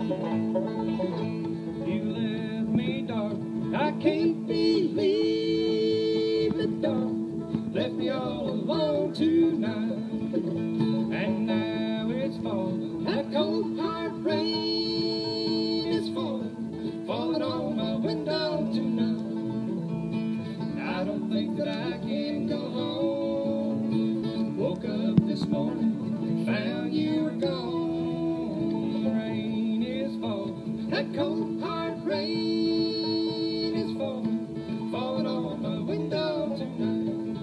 You left me, darling. I can't believe it, darling. Left me all alone tonight. And now it's falling. That cold hard rain is falling, falling on my window tonight. I don't think that I can go home. Woke up this morning, found you were gone. The rain is falling, that cold hard rain is falling, falling on my window tonight.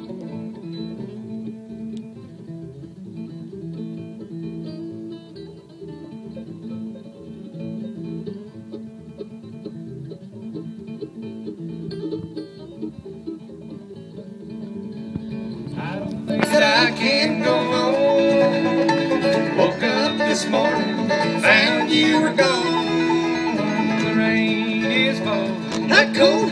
I don't think that I can go home. Woke up this morning, found you were gone. The rain is falling, that cold